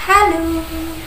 Halo.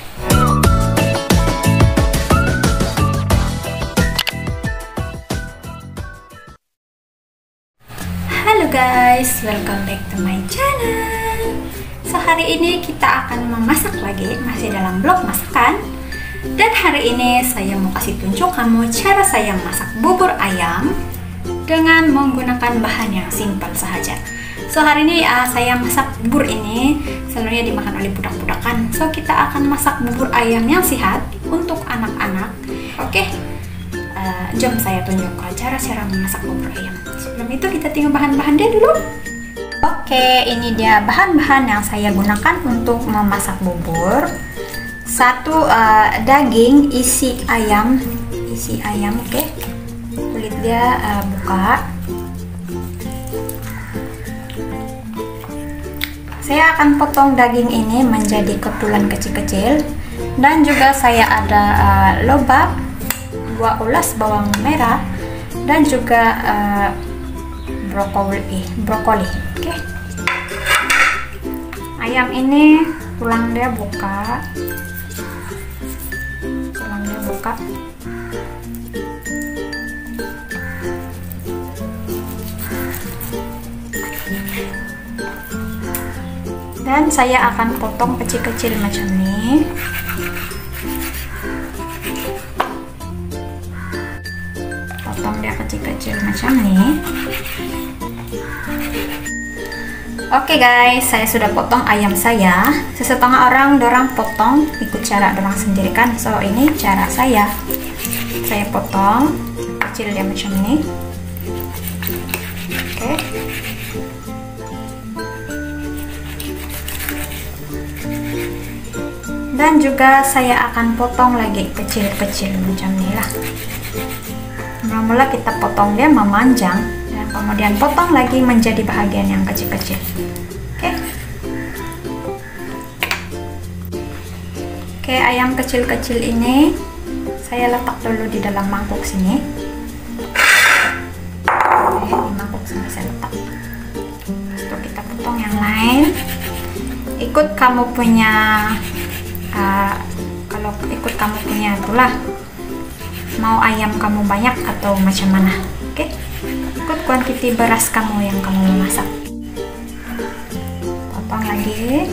Halo guys, welcome back to my channel. So hari ini kita akan memasak lagi, masih dalam blog masakan. Dan hari ini saya mau kasih tunjuk kamu cara saya masak bubur ayam dengan menggunakan bahan yang simpel saja. So hari ini saya masak bubur ini sebenarnya dimakan oleh budak-budakan. So kita akan masak bubur ayam yang sehat untuk anak-anak. Oke, jom saya tunjukkan cara memasak bubur ayam. Sebelum itu kita tengok bahan-bahan dia dulu. Oke, ini dia bahan-bahan yang saya gunakan untuk memasak bubur. Satu, daging isi ayam, oke. Kulit dia buka. Saya akan potong daging ini menjadi ketulan kecil-kecil, dan juga saya ada lobak, 2 ulas bawang merah, dan juga brokoli. Oke. Ayam ini tulang dia buka. Dan saya akan potong kecil-kecil macam ini. Potong dia kecil-kecil macam ini. Oke guys, saya sudah potong ayam saya. Sesetengah orang dorang potong ikut cara dorang sendiri kan. So ini cara saya. Saya potong kecil dia macam ini. Oke. Dan juga saya akan potong lagi kecil-kecil macam ini lah. Mula-mula kita potong dia memanjang, dan kemudian potong lagi menjadi bahagian yang kecil-kecil. Oke, ayam kecil-kecil ini saya letak dulu di dalam mangkuk sini. Oke, di mangkuk sini saya letak. Lalu kita potong yang lain. Ikut kamu punya kalau ikut kamu punya itulah, mau ayam kamu banyak atau macam mana. Oke, ikut kuantiti beras kamu yang kamu memasak. Potong lagi.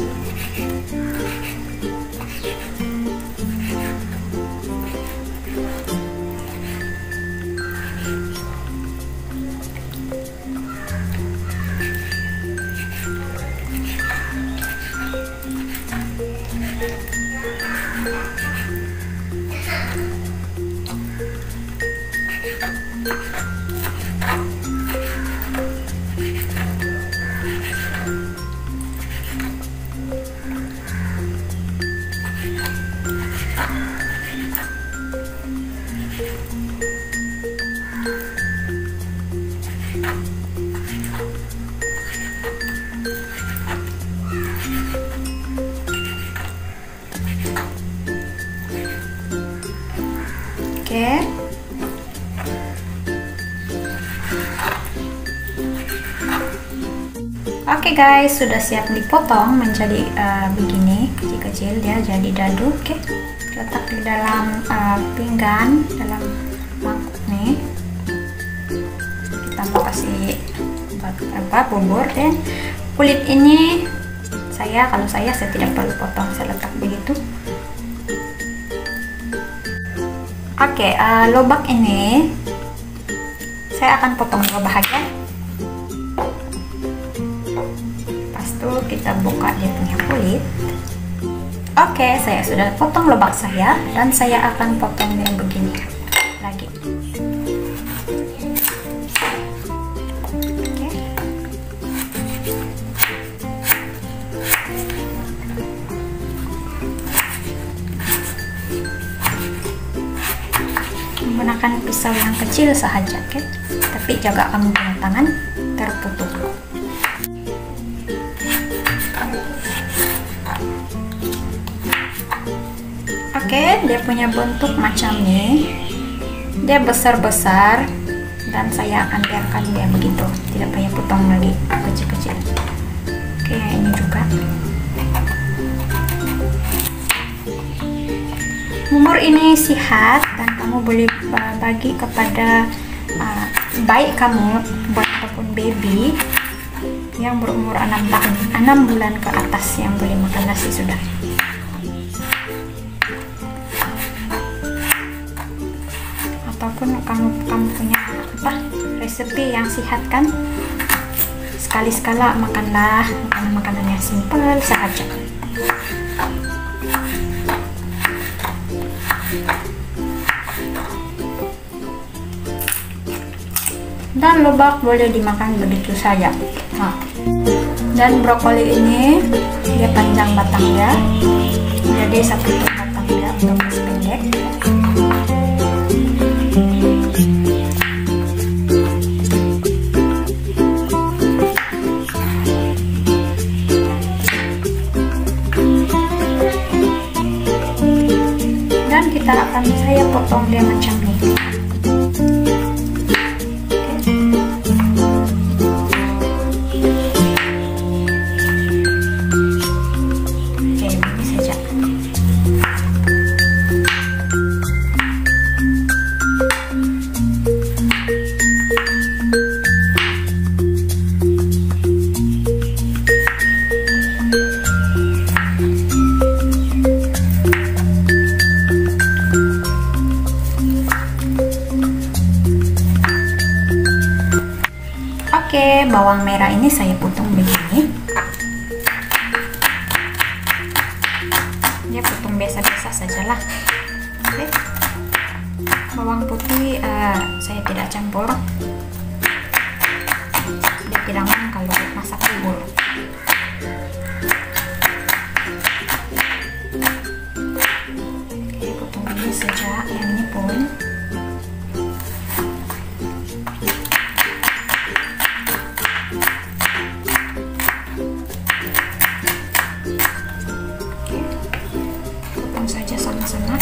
Oke guys, sudah siap dipotong menjadi begini kecil-kecil, dia jadi dadu. Oke, letak di dalam pinggan, dalam mangkuk nih. Kita mau kasih bubur, dan kulit ini kalau saya tidak perlu potong, saya letak begitu. Oke, lobak ini saya akan potong 2 bahagian. Kita buka dia punya kulit. Oke, saya sudah potong lobak saya, dan saya akan potong dia begini lagi. Oke. Menggunakan pisau yang kecil saja, oke? Tapi jaga kamu punya tangan terputus. Oke, dia punya bentuk macam ini. Dia besar-besar, dan saya akan biarkan dia begitu, tidak banyak potong lagi kecil-kecil. Oke, ini juga. Bubur ini sehat dan kamu boleh bagi kepada baik kamu buat ataupun baby yang berumur 6 tahun, 6 bulan ke atas yang boleh makan nasi sudah. Ataupun kamu punya resepi yang sehat kan, sekali-sekala makanlah makanan yang simpel saja. Dan lobak boleh dimakan begitu saja. Nah, dan brokoli ini dia panjang batangnya, jadi satu batangnya untuk pendek. Dan saya potong dia macam ini. Oke, bawang merah ini saya potong begini. Dia potong biasa-biasa sajalah. Oke. Bawang putih saya tidak campur. Dia tidak aman kalau masak bubur. Oke, potong ini saja. Yang ini pun. Saja sama-sama.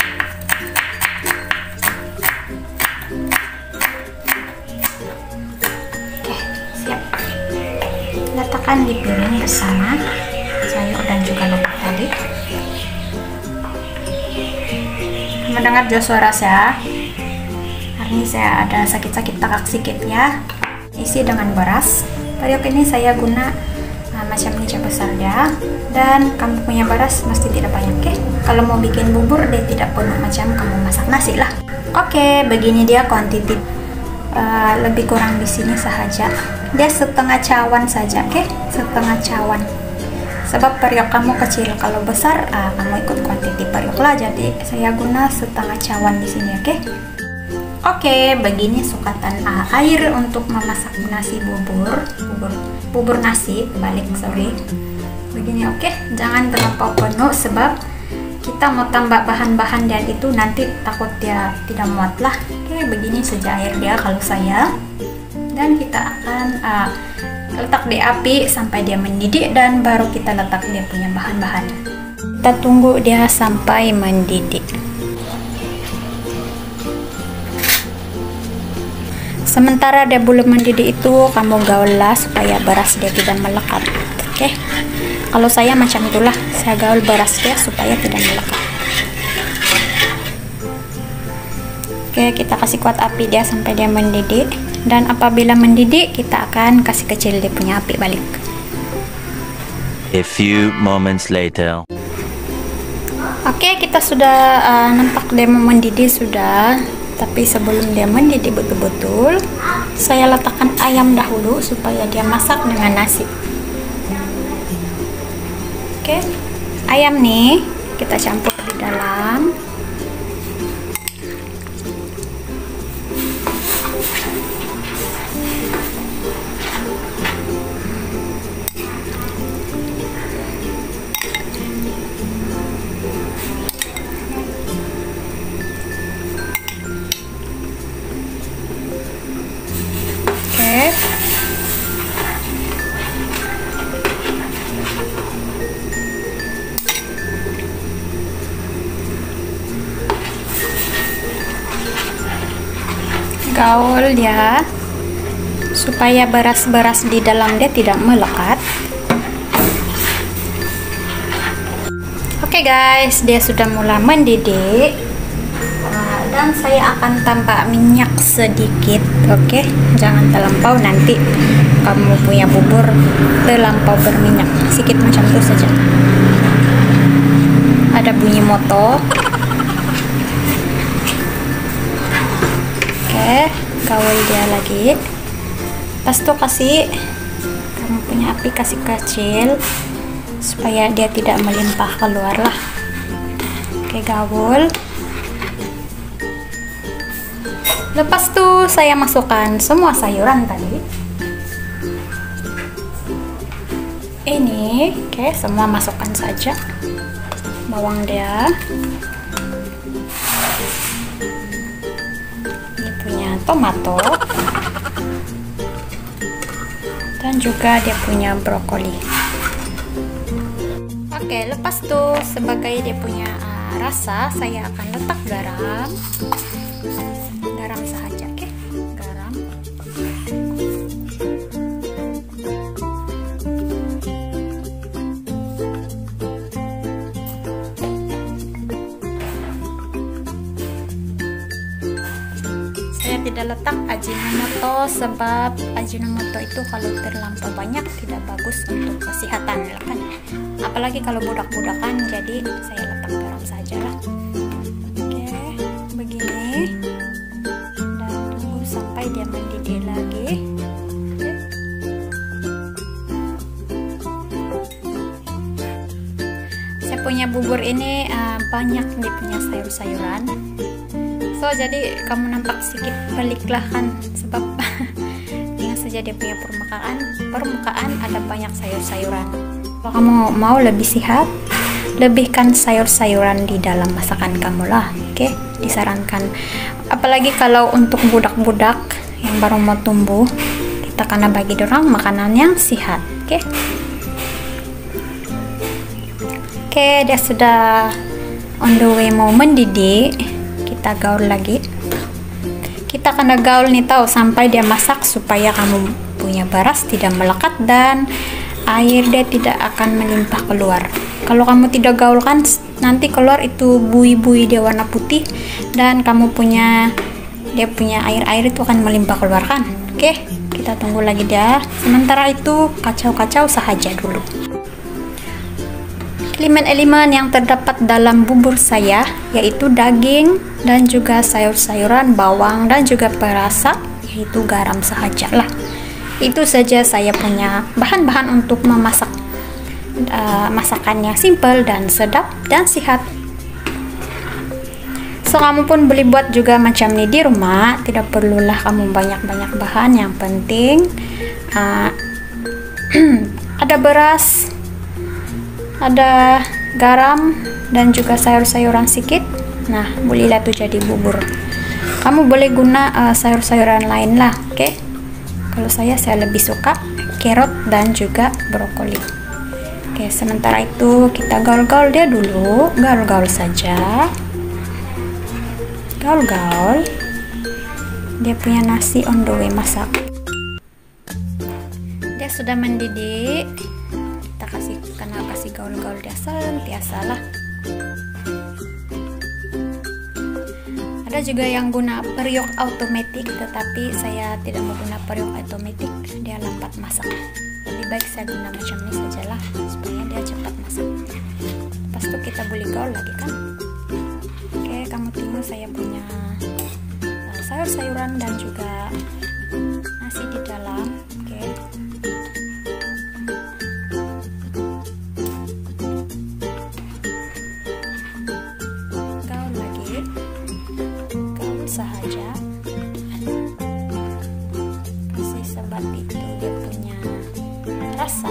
Oke, siap. Letakkan di piring bersama sayur dan juga lobak tadi. Mendengar suara saya, hari ini saya ada sakit-sakit takak sedikit ya. Isi dengan beras. Periuk ini saya guna macam ini besar ya, dan kamu punya beras mesti tidak banyak. Oke, kalau mau bikin bubur dia tidak penuh macam kamu masak nasi lah. Oke, begini dia kuantiti, lebih kurang di sini saja. Dia setengah cawan saja. Oke, setengah cawan. Sebab periuk kamu kecil, kalau besar kamu ikut kuantiti periuk lah. Jadi saya guna setengah cawan di sini. Oke, begini sukatan air untuk memasak nasi bubur nasi sorry. Begini, oke, jangan terlampau penuh sebab kita mau tambah bahan-bahan dan itu nanti takut dia tidak muat lah. Oke, begini saja air dia kalau saya. Dan kita akan letak di api sampai dia mendidih dan baru kita letak dia punya bahan-bahan. Kita tunggu dia sampai mendidih. Sementara dia belum mendidih itu kamu gaul lah supaya beras dia tidak melekat. Oke, kalau saya macam itulah, saya gaul beras dia supaya tidak melekat. Oke, kita kasih kuat api dia sampai dia mendidih, dan apabila mendidih kita akan kasih kecil dia punya api balik. A few moments later. Oke, kita sudah nampak dia mendidih sudah. Tapi sebelum dia mendidih betul-betul, saya letakkan ayam dahulu supaya dia masak dengan nasi. Oke, ayam nih kita campur di dalam. Gaul dia supaya beras-beras di dalam dia tidak melekat. Oke guys, dia sudah mulai mendidih. Dan saya akan tambah minyak sedikit, oke? Jangan terlampau, nanti kamu punya bubur terlampau berminyak. Sedikit macam itu saja. Ada bunyi motor. Oke, gaul dia lagi. Pas itu kasih, kamu punya api kasih kecil supaya dia tidak melimpah keluar lah. Oke, gaul. Lepas tuh saya masukkan semua sayuran tadi. Ini, oke, semua masukkan saja. Bawang dia. Ini punya tomato. Dan juga dia punya brokoli. Oke, lepas tuh sebagai dia punya rasa, saya akan letak garam. Garam saja, oke? Garam. Saya tidak letak Ajinomoto sebab Ajinomoto itu kalau terlampau banyak tidak bagus untuk kesehatan, kan? Apalagi kalau budak-budakan, jadi saya letak garam saja lah. Oke, begini. Sampai dia mendidih lagi. Saya punya bubur ini banyak dia punya sayur-sayuran. So jadi kamu nampak sedikit peliklah kan, sebab ingat saja dia punya permukaan ada banyak sayur-sayuran. Kalau kamu mau lebih sehat, lebihkan sayur-sayuran di dalam masakan kamu lah, oke? Disarankan. Apalagi kalau untuk budak-budak yang baru mau tumbuh, kita karena bagi dorang makanan yang sehat, oke? Oke, dia sudah on the way mau mendidih. Kita gaul lagi. Kita kena gaul nih tahu sampai dia masak supaya kamu punya beras tidak melekat dan air dia tidak akan melimpah keluar. Kalau kamu tidak gaulkan, nanti keluar itu buih-buih dia warna putih dan kamu punya air-air itu akan melimpah keluar kan. Oke, kita tunggu lagi dia. Sementara itu kacau-kacau saja dulu. Elemen-elemen yang terdapat dalam bubur saya yaitu daging dan juga sayur-sayuran, bawang dan juga perasa, yaitu garam sajalah. Itu saja saya punya bahan-bahan untuk memasak masakannya simple dan sedap dan sehat. So kamu pun boleh buat juga macam ini di rumah, tidak perlulah kamu banyak-banyak bahan, yang penting ada beras, ada garam dan juga sayur-sayuran sedikit. Nah, bolehlah tuh jadi bubur. Kamu boleh guna sayur-sayuran lain lah, oke? Kalau saya lebih suka carrot dan juga brokoli. Oke, sementara itu kita gaul-gaul dia dulu, gaul-gaul saja. Gaul-gaul. Dia punya nasi on the way masak. Dia sudah mendidih. Kita kasih gaul-gaul dia sentiasa lah. Ada juga yang guna periuk automatic, tetapi saya tidak mau guna periuk automatic, dia lambat masak. Lebih baik saya guna macam ini sajalah supaya dia cepat masak. Lepas itu kita boleh gaul lagi kan. Oke, kamu tunggu saya punya sayur-sayuran dan juga nasi di dalam. Oke. Gaul lagi. Gaul saja. Kasih sebat itu dia punya rasa.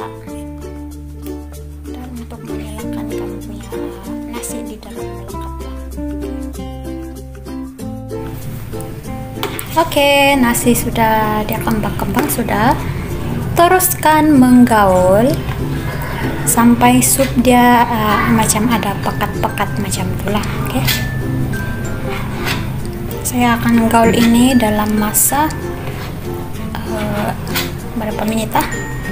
Dan untuk menghilangkan kamu punya nasi di dalam melekat. Oke, nasi sudah dia kembang-kembang sudah. Teruskan menggaul sampai sup dia macam ada pekat-pekat macam itulah. Oke. Saya akan gaul ini dalam masa berapa menit lah?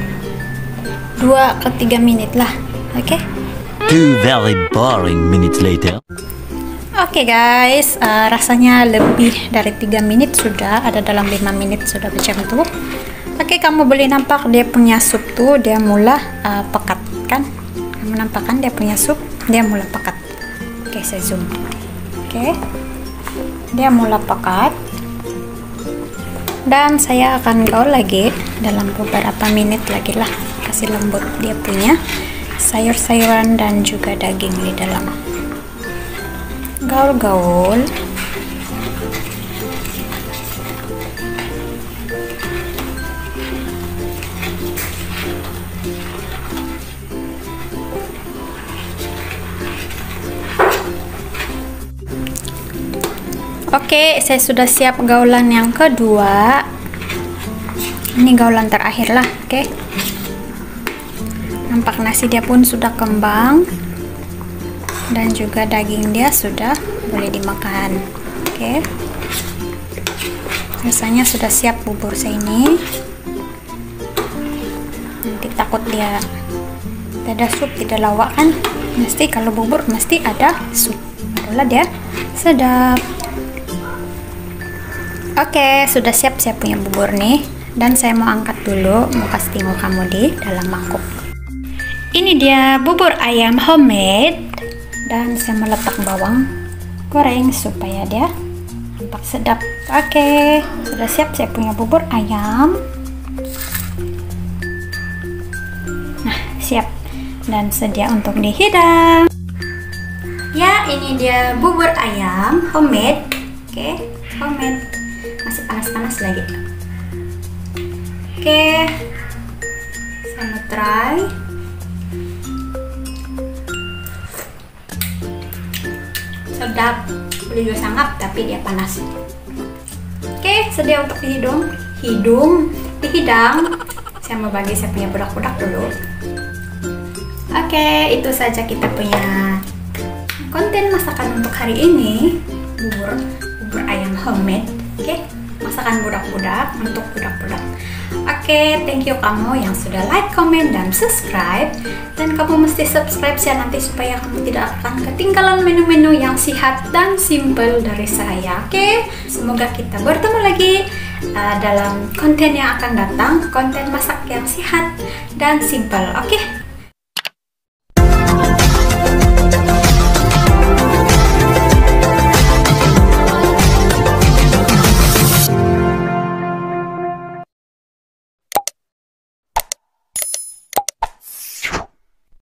2 ke 3 menit lah. Oke. 2 very boring minutes later. Oke guys, rasanya lebih dari 3 menit sudah, ada dalam 5 menit sudah macam tuh. Oke, kamu boleh nampak dia punya sup tuh, dia mulai pekat kan? Kamu nampak kan dia punya sup, dia mulai pekat. Oke, saya zoom. Oke, dia mulai pekat. Dan saya akan gaul lagi dalam beberapa menit lagi lah, kasih lembut dia punya sayur-sayuran dan juga daging di dalam. Gaul-gaul. Oke, saya sudah siap gaulan yang kedua. Ini gaulan terakhir lah, oke. Nampak nasi dia pun sudah kembang. Dan juga daging dia sudah boleh dimakan. Oke. Rasanya sudah siap bubur saya ini. Nanti takut dia tidak ada sup, tidak lawak kan. Mesti kalau bubur mesti ada sup, barulah dia sedap. Oke, sudah siap saya punya bubur nih. Dan saya mau angkat dulu, mau kasih tengok kamu di dalam mangkuk. Ini dia bubur ayam homemade. Dan saya meletak bawang goreng supaya dia nampak sedap. Oke, sudah siap saya punya bubur ayam. Nah, siap dan sedia untuk dihidang. Ya, ini dia bubur ayam homemade. Oke, homemade. Masih panas-panas lagi. Oke, saya mau try. Sedap, boleh juga sangap tapi dia panas. Oke, sedia untuk dihidang. Saya mau bagi saya punya budak-budak dulu. Oke, itu saja kita punya konten masakan untuk hari ini. Bubur ayam homemade. Oke, masakan budak-budak untuk budak-budak. Oke, thank you kamu yang sudah like, comment, dan subscribe. Dan kamu mesti subscribe ya nanti supaya kamu tidak akan ketinggalan menu-menu yang sehat dan simple dari saya. Oke, semoga kita bertemu lagi dalam konten yang akan datang, konten masak yang sehat dan simple. Oke.